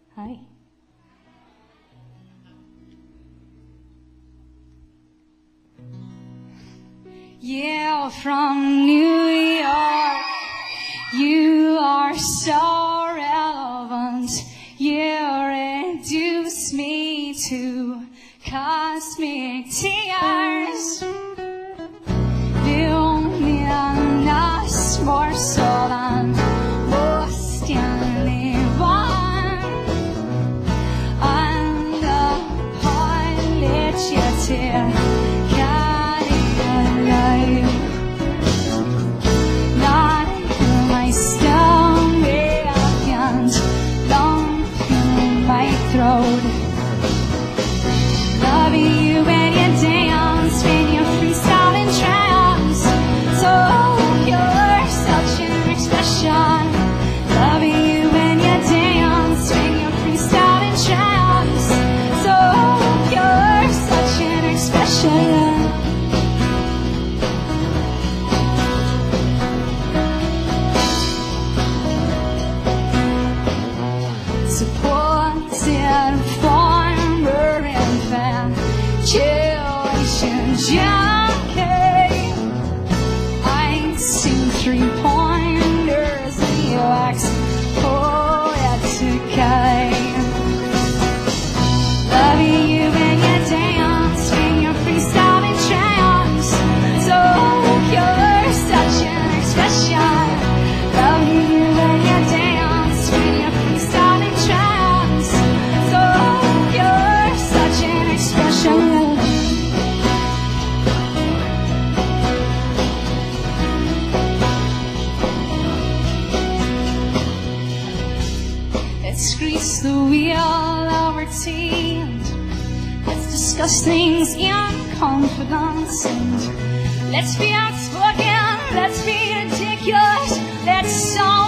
Hi. Yeah, from New York, you are so relevant. You reduce me to cosmic tears. Du menas vår sådan bostjärnivån. Andra har lett jag till karriärliv. När my stomach and lump in my throat. Loving you when you dance, when you freestyle in trance. So you're such an expression. Loving you when you dance, when you freestyle in trance. So you're such an expression. Supported farmer infatuation junkie. I sing 3-pointers and you act poetic. Loving you when you dance, when you freestyle in trance. So you're such an expression. Loving you when you dance, when you freestyle in trance. So you're such an expression. Let's grease the wheel of our teeth. Let's discuss things in confidence. And let's be outspoken, let's be ridiculous. Let's